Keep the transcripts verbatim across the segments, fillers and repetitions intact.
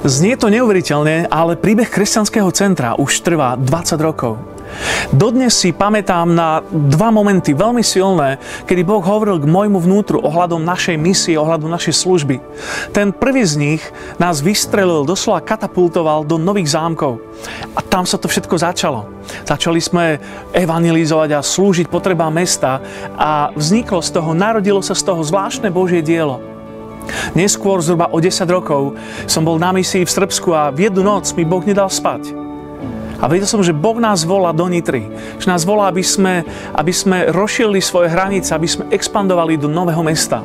Znie to neuveriteľne, ale príbeh Kresťanského centra už trvá dvadsať rokov. Dodnes si pamätám na dva momenty veľmi silné, kedy Boh hovoril k môjmu vnútru ohľadom našej misie, ohľadom našej služby. Ten prvý z nich nás vystrelil, doslova katapultoval do nových zámkov. A tam sa to všetko začalo. Začali sme evangelizovať a slúžiť potrebám mesta a vzniklo z toho, narodilo sa z toho zvláštne Božie dielo. Neskôr, zhruba o desať rokov, som bol na misii v Srbsku a v jednu noc mi Boh nedal spať. A vedel som, že Boh nás volá do Nitry. Že nás volá, aby sme, aby sme rozšírili svoje hranice, aby sme expandovali do nového mesta.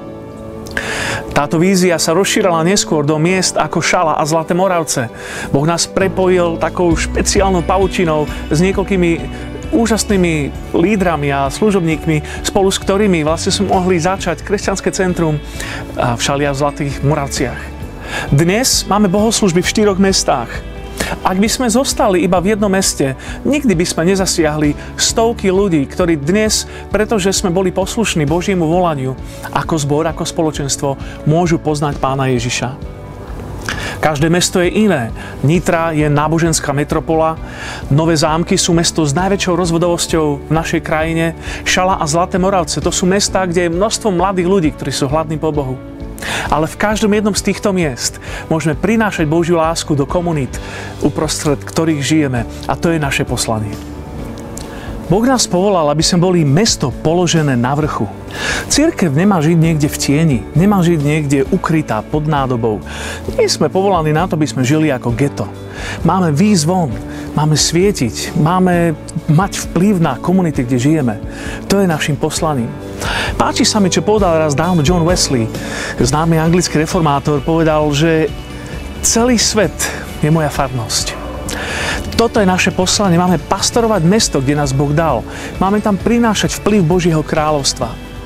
Táto vízia sa rozšírala neskôr do miest ako Šala a Zlaté Moravce. Boh nás prepojil takou špeciálnou pavučinou s niekoľkými úžasnými lídrami a služobníkmi, spolu s ktorými vlastne sme mohli začať Kresťanské centrum v Šali a v Zlatých Moravciach. Dnes máme bohoslúžby v štyroch mestách. Ak by sme zostali iba v jednom meste, nikdy by sme nezasiahli stovky ľudí, ktorí dnes, pretože sme boli poslušní Božiemu volaniu, ako zbor, ako spoločenstvo, môžu poznať Pána Ježiša. Každé mesto je iné. Nitra je náboženská metropola, Nové Zámky sú mesto s najväčšou rozvodovosťou v našej krajine, Šala a Zlaté Moravce to sú mestá, kde je množstvo mladých ľudí, ktorí sú hladní po Bohu. Ale v každom jednom z týchto miest môžeme prinášať Božiu lásku do komunít, uprostred ktorých žijeme, a to je naše poslanie. Boh nás povolal, aby sme boli mesto položené na vrchu. Cirkev nemá žiť niekde v tieni, nemá žiť niekde ukrytá pod nádobou. My sme povolaní na to, aby sme žili ako geto. Máme výjsť von, máme svietiť, máme mať vplyv na komunity, kde žijeme. To je našim poslaním. Páči sa mi, čo povedal raz dávno John Wesley, známy anglický reformátor, povedal, že celý svet je moja farnosť. Toto je naše poslanie. Máme pastorovať mesto, kde nás Boh dal. Máme tam prinášať vplyv Božieho kráľovstva.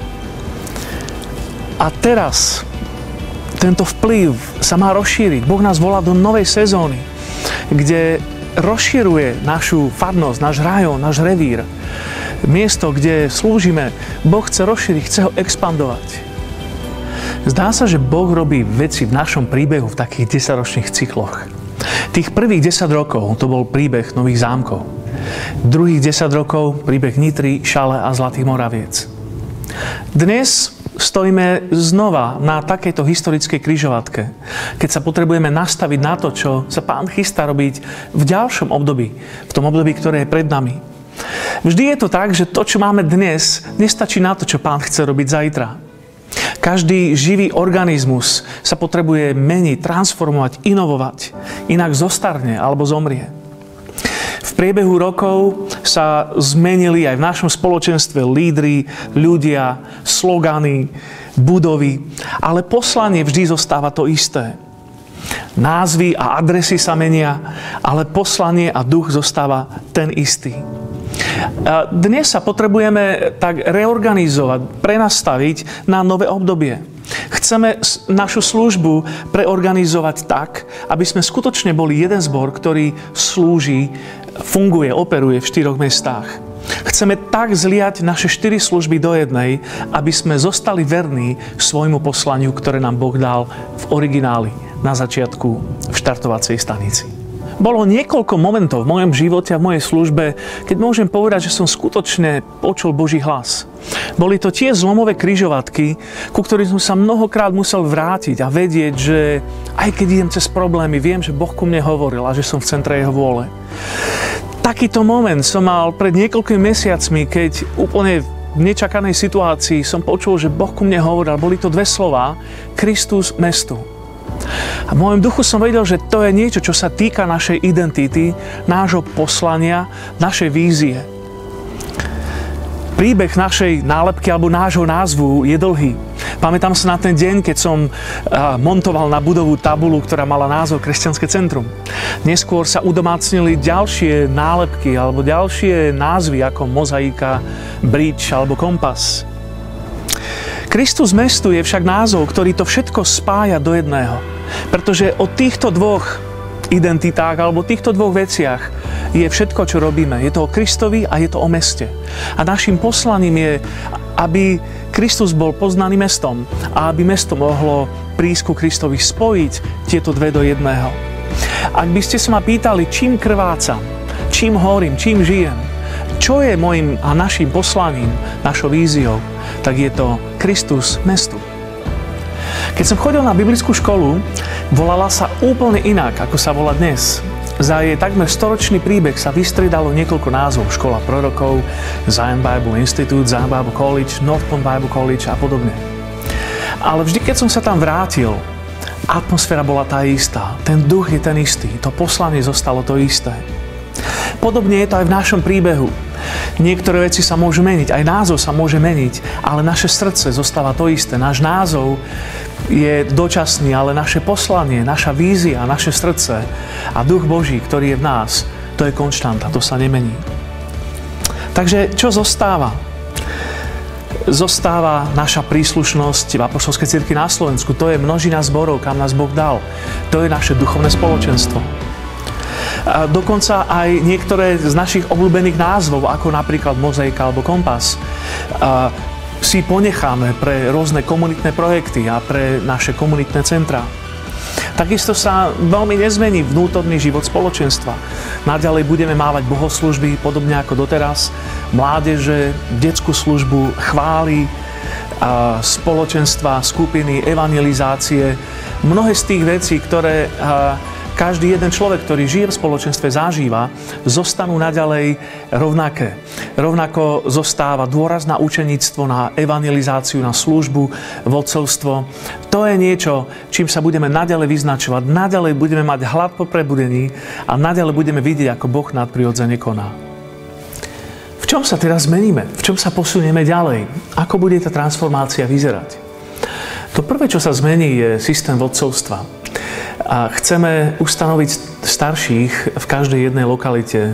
A teraz tento vplyv sa má rozšíriť. Boh nás volá do novej sezóny, kde rozširuje našu farnosť, náš rajón, náš revír. Miesto, kde slúžime, Boh chce rozšíriť, chce ho expandovať. Zdá sa, že Boh robí veci v našom príbehu v takých desaťročných cykloch. Tých prvých desať rokov to bol príbeh Nových Zámkov. Druhých desať rokov príbeh Nitry, Šale a Zlatých Moraviec. Dnes stojíme znova na takejto historickej križovatke, keď sa potrebujeme nastaviť na to, čo sa Pán chystá robiť v ďalšom období, v tom období, ktoré je pred nami. Vždy je to tak, že to, čo máme dnes, nestačí na to, čo Pán chce robiť zajtra. Každý živý organizmus sa potrebuje meniť, transformovať, inovovať. Inak zostarne alebo zomrie. V priebehu rokov sa zmenili aj v našom spoločenstve lídri, ľudia, slogany, budovy, ale poslanie vždy zostáva to isté. Názvy a adresy sa menia, ale poslanie a duch zostáva ten istý. Dnes sa potrebujeme tak reorganizovať, prenastaviť na nové obdobie. Chceme našu službu preorganizovať tak, aby sme skutočne boli jeden zbor, ktorý slúži, funguje, operuje v štyroch mestách. Chceme tak zliať naše štyri služby do jednej, aby sme zostali verní svojmu poslaniu, ktoré nám Boh dal v origináli na začiatku v štartovacej stanici. Bolo niekoľko momentov v mojom živote a v mojej službe, keď môžem povedať, že som skutočne počul Boží hlas. Boli to tie zlomové križovatky, ku ktorým som sa mnohokrát musel vrátiť a vedieť, že aj keď idem cez problémy, viem, že Boh ku mne hovoril a že som v centre Jeho vôle. Takýto moment som mal pred niekoľkými mesiacmi, keď úplne v nečakanej situácii som počul, že Boh ku mne hovoril. Boli to dve slová: Kristus mestu. A v mojom duchu som vedel, že to je niečo, čo sa týka našej identity, nášho poslania, našej vízie. Príbeh našej nálepky alebo nášho názvu je dlhý. Pamätám sa na ten deň, keď som montoval na budovu tabulu, ktorá mala názov Kresťanské centrum. Neskôr sa udomácnili ďalšie nálepky alebo ďalšie názvy ako Mozaika, Bridge alebo Kompas. Kristus mestu je však názov, ktorý to všetko spája do jedného. Pretože o týchto dvoch identitách alebo týchto dvoch veciach je všetko, čo robíme. Je to o Kristovi a je to o meste. A našim poslaním je, aby Kristus bol poznaný mestom a aby mesto mohlo prísť ku Kristovi spojiť tieto dve do jedného. Ak by ste sa ma pýtali, čím krvácam, čím horím, čím žijem, čo je môjim a našim poslaním, našou víziou, tak je to Kristus mestu. Keď som chodil na biblickú školu, volala sa úplne inak, ako sa volá dnes. Za jej takmer storočný príbeh sa vystriedalo niekoľko názvov: Škola prorokov, Zion Bible Institute, Zion Bible College, North Point Bible College a podobne. Ale vždy, keď som sa tam vrátil, atmosféra bola tá istá, ten duch je ten istý, to poslanie zostalo to isté. Podobne je to aj v našom príbehu. Niektoré veci sa môžu meniť, aj názov sa môže meniť, ale naše srdce zostáva to isté. Náš názov je dočasný, ale naše poslanie, naša vízia, naše srdce a duch Boží, ktorý je v nás, to je konštanta, to sa nemení. Takže čo zostáva? Zostáva naša príslušnosť v apoštolskej cirkvi na Slovensku. To je množina zborov, kam nás Boh dal. To je naše duchovné spoločenstvo. A dokonca aj niektoré z našich obľúbených názvov, ako napríklad Mozaika alebo Kompas, a si ponecháme pre rôzne komunitné projekty a pre naše komunitné centrá. Takisto sa veľmi nezmení vnútorný život spoločenstva. Naďalej budeme mávať bohoslužby, podobne ako doteraz, mládeže, detskú službu, chvály, a spoločenstva, skupiny, evangelizácie. Mnohé z tých vecí, ktoré každý jeden človek, ktorý žije v spoločenstve, zažíva, zostanú naďalej rovnaké. Rovnako zostáva dôraz na učeníctvo, na evangelizáciu, na službu, vodcovstvo. To je niečo, čím sa budeme naďalej vyznačovať, naďalej budeme mať hlad po prebudení a naďalej budeme vidieť, ako Boh nadprirodzene koná. V čom sa teraz zmeníme? V čom sa posunieme ďalej? Ako bude tá transformácia vyzerať? To prvé, čo sa zmení, je systém vodcovstva. A chceme ustanoviť starších v každej jednej lokalite,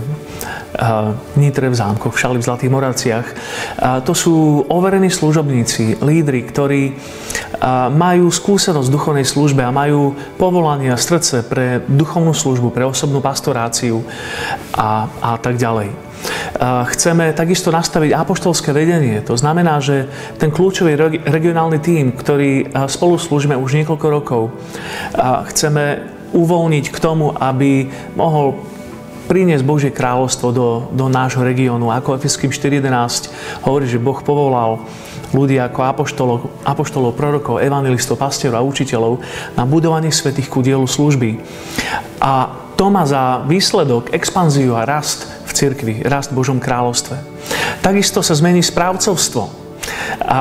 v Nitre, v Zámkoch, v Šali, v Zlatých Moravciach. A to sú overení služobníci, lídri, ktorí majú skúsenosť v duchovnej službe a majú povolanie a srdce pre duchovnú službu, pre osobnú pastoráciu a, a tak ďalej. Chceme takisto nastaviť apoštolské vedenie. To znamená, že ten kľúčový regionálny tím, ktorý spolu slúžime už niekoľko rokov, chceme uvoľniť k tomu, aby mohol priniesť Božie kráľovstvo do, do nášho regiónu. Ako Efeským štyri jedenásť hovorí, že Boh povolal ľudí ako apoštolov, apoštolov, prorokov, evangelistov, pastierov a učiteľov na budovanie svätých ku dielu služby. A to má za výsledok expanziu a rast v cirkvi, rast v Božom kráľovstve. Takisto sa zmení správcovstvo. A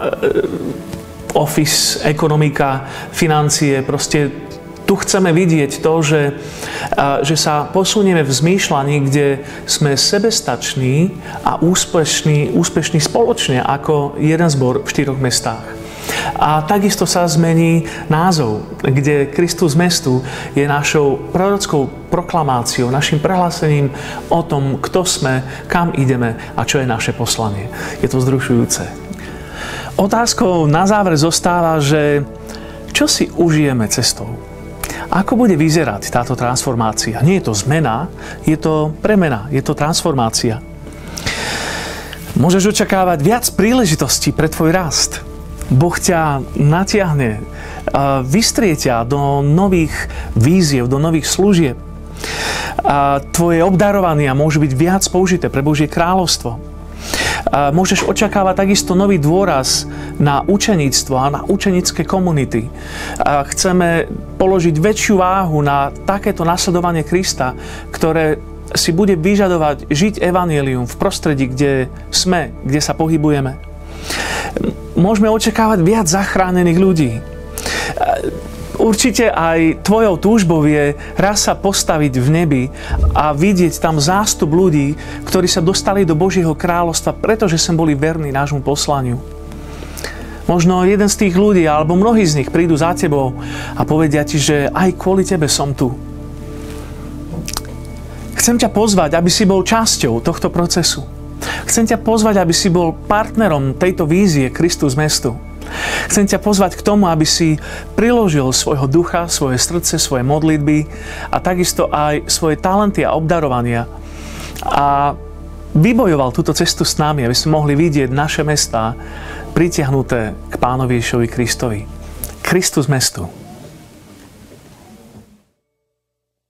office, ekonomika, financie, proste tu chceme vidieť to, že, že sa posunieme v zmýšľaní, kde sme sebestační a úspešní, úspešní spoločne ako jeden zbor v štyroch mestách. A takisto sa zmení názov, kde Kristus mestu je našou prorockou proklamáciou, našim prehlásením o tom, kto sme, kam ideme a čo je naše poslanie. Je to vzrušujúce. Otázkou na záver zostáva, že čo si užijeme cestou? Ako bude vyzerať táto transformácia? Nie je to zmena, je to premena, je to transformácia. Môžeš očakávať viac príležitostí pre tvoj rast. Boh ťa natiahne, vystrie ťa do nových víziev, do nových služieb. Tvoje obdarovania môžu byť viac použité pre Božie kráľovstvo. Môžeš očakávať takisto nový dôraz na učeníctvo a na učenické komunity. Chceme položiť väčšiu váhu na takéto nasledovanie Krista, ktoré si bude vyžadovať žiť evanjelium v prostredí, kde sme, kde sa pohybujeme. Môžeme očakávať viac zachránených ľudí. Určite aj tvojou túžbou je raz sa postaviť v nebi a vidieť tam zástup ľudí, ktorí sa dostali do Božieho kráľovstva, pretože sem boli verní nášmu poslaniu. Možno jeden z tých ľudí, alebo mnohí z nich prídu za tebou a povedia ti, že aj kvôli tebe som tu. Chcem ťa pozvať, aby si bol časťou tohto procesu. Chcem ťa pozvať, aby si bol partnerom tejto vízie Kristus mestu. Chcem ťa pozvať k tomu, aby si priložil svojho ducha, svoje srdce, svoje modlitby a takisto aj svoje talenty a obdarovania a vybojoval túto cestu s nami, aby sme mohli vidieť naše mestá pritiahnuté k Pánovi Ježišovi Kristovi. Kristus mestu.